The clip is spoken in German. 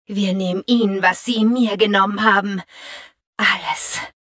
Wir nehmen Ihnen, was Sie mir genommen haben. Alles.